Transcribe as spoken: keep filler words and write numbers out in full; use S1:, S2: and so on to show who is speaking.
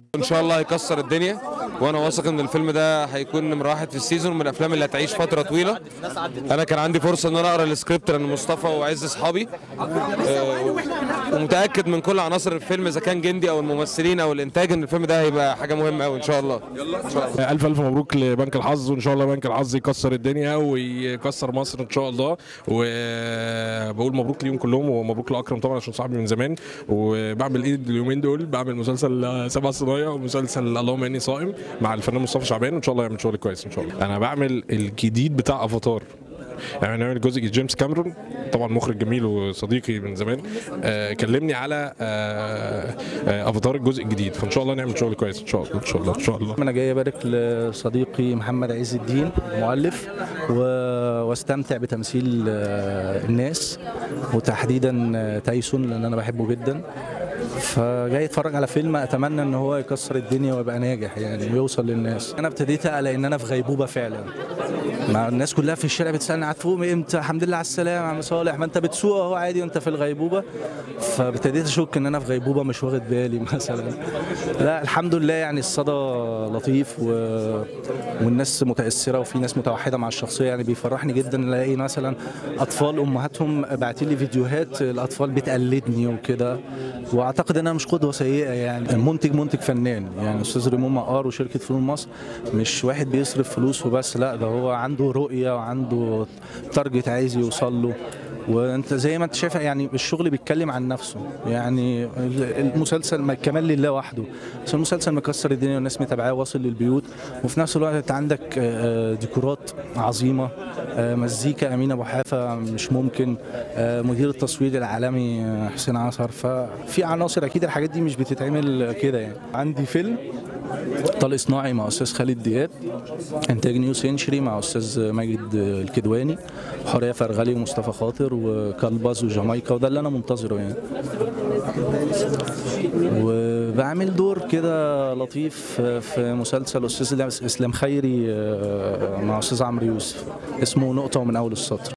S1: ان شاء الله هيكسر الدنيا، وانا واثق ان الفيلم ده هيكون نمره واحد في السيزون، من الافلام اللي هتعيش فتره طويله. انا كان عندي فرصه ان انا اقرا السكريبت لان مصطفى وعز اصحابي، آه، ومتاكد من كل عناصر الفيلم اذا كان جندي او الممثلين او الانتاج ان الفيلم ده هيبقى حاجه مهمه قوي ان شاء الله. ان شاء الله.
S2: الف الف مبروك لبنك الحظ، وان شاء الله بنك الحظ يكسر الدنيا ويكسر مصر ان شاء الله. وبقول مبروك ليهم كلهم، ومبروك لاكرم طبعا عشان صاحبي من زمان. وبعمل ايه اليومين دول؟ بعمل مسلسل سبع صنايع ومسلسل اللهم اني صائم مع الفنان مصطفى شعبان، وان شاء الله يعمل شغل كويس ان شاء الله. انا بعمل الجديد بتاع افاتار، يعني نعمل جزء جيمس كاميرون طبعا، مخرج جميل وصديقي من زمان، آه كلمني على آه آه افاتار الجزء الجديد، فان شاء الله نعمل شغل كويس ان شاء الله ان شاء الله ان شاء الله.
S3: انا جاي ابارك لصديقي محمد عز الدين المؤلف، واستمتع بتمثيل الناس وتحديدا تايسون لان انا بحبه جدا. فجاي اتفرج على فيلم اتمنى ان هو يكسر الدنيا ويبقى ناجح يعني ويوصل للناس. انا ابتديت اقلق ان انا في غيبوبه فعلا، مع الناس كلها في الشارع بتسالني هتفوق امتى، الحمد لله على السلامه يا عم صالح، ما انت بتسوق اهو عادي وانت في الغيبوبه. فابتديت اشك ان انا في غيبوبه مش واخد بالي مثلا. لا الحمد لله يعني الصدى لطيف و... والناس متاثره، وفي ناس متوحده مع الشخصيه. يعني بيفرحني جدا الاقي مثلا اطفال امهاتهم باعتين لي فيديوهات الاطفال بتقلدني وكده، واعتقد انها مش قدوه سيئه. يعني المنتج منتج فنان، يعني استاذ ريمون مقار وشركه فنون مصر مش واحد بيصرف فلوس وبس، لا ده هو عنده رؤيه وعنده تارجت عايز يوصل له. وانت زي ما انت شايف يعني الشغل بيتكلم عن نفسه. يعني المسلسل كمان لله وحده، بس المسلسل مكسر الدنيا والناس متابعاه واصل للبيوت، وفي نفس الوقت انت عندك ديكورات عظيمه، مزيكا امين ابو حافه مش ممكن، مدير التصوير العالمي حسين عصر. ففي عناصر اكيد الحاجات دي مش بتتعمل كده. يعني عندي فيلم طلق صناعي مع استاذ خالد دياب، انتاج نيو سينشري مع استاذ ماجد الكدواني، حوريه فرغلي ومصطفى خاطر وكلبز وجامايكا، وده اللي انا منتظره يعني. وبعمل دور كده لطيف في مسلسل استاذ اسلام خيري مع استاذ عمرو يوسف اسمه نقطه ومن اول السطر.